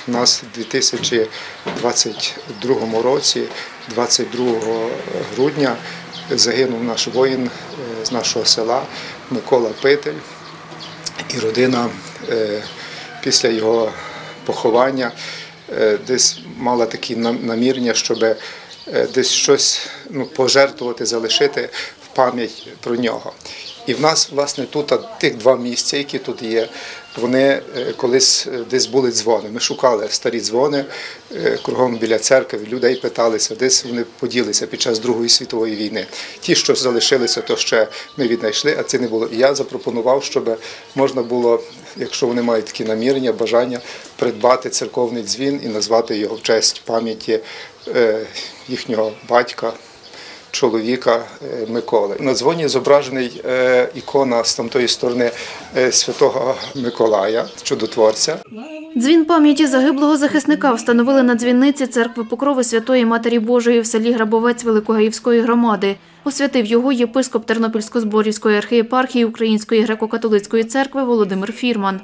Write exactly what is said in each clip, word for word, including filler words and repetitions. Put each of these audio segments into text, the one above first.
У нас у дві тисячі двадцять другому році, двадцять другого грудня, загинув наш воїн з нашого села Микола Питель. І родина після його поховання десь мала такі намірення, щоб десь щось ну, пожертвувати, залишити в пам'ять про нього. І в нас, власне, тут тих два місця, які тут є, вони колись десь були дзвони. Ми шукали старі дзвони кругом біля церкви, людей питалися, десь вони поділися під час Другої світової війни. Ті, що залишилися, то ще ми віднайшли, а ці не було. І я запропонував, щоб можна було, якщо вони мають такі намірення, бажання, придбати церковний дзвін і назвати його в честь пам'яті їхнього батька, чоловіка Миколи. На дзвоні зображений ікона з тамтої сторони святого Миколая, чудотворця. Дзвін пам'яті загиблого захисника встановили на дзвіниці церкви Покрови Святої Матері Божої в селі Грабовець Великогаївської громади. Освятив його єпископ Тернопільсько-Зборівської архієпархії Української греко-католицької церкви Володимир Фірман.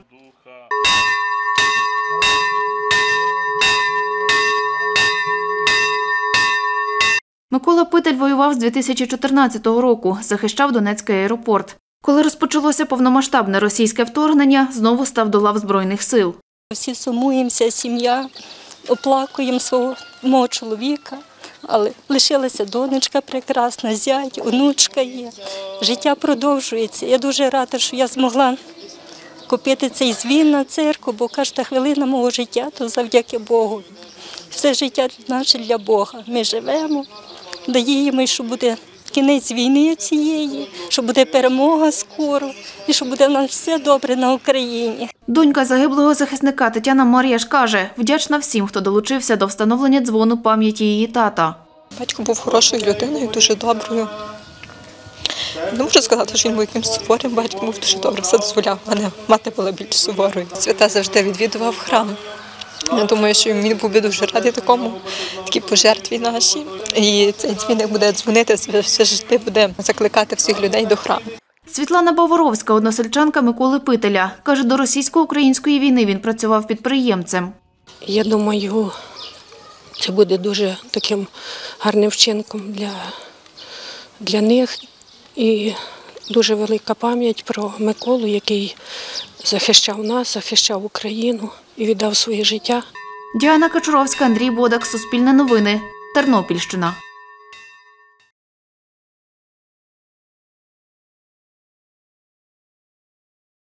Микола Питель воював з дві тисячі чотирнадцятого року, захищав Донецький аеропорт. Коли розпочалося повномасштабне російське вторгнення, знову став до лав Збройних сил. Всі сумуємося, сім'я, оплакуємо свого мого чоловіка, але лишилася донечка прекрасна, зять, онучка є. Життя продовжується. Я дуже рада, що я змогла купити цей дзвін на церкву, бо кожна хвилина мого життя – то завдяки Богу. Все життя наше для Бога. Ми живемо, даємо, що буде кінець війни цієї, що буде перемога скоро і що буде в нас все добре на Україні. Донька загиблого захисника Тетяна Мар'яш каже, вдячна всім, хто долучився до встановлення дзвону пам'яті її тата. Батько був хорошою людиною, дуже доброю. Не можу сказати, що він був якимось суворим, батько був дуже добре, все дозволяв, а не мати була більш суворою. Свята завжди відвідував храм. Я думаю, що він був би дуже радий такому, такій пожертві нашій. І цей дзвіник буде дзвонити, все життя буде закликати всіх людей до храму. Світлана Боворовська, односельчанка Миколи Пителя. Каже, до російсько-української війни він працював підприємцем. Я думаю, це буде дуже таким гарним вчинком для, для них. І дуже велика пам'ять про Миколу, який захищав нас, захищав Україну і віддав своє життя. Діана Качуровська, Андрій Бодак, Суспільне новини, Тернопільщина.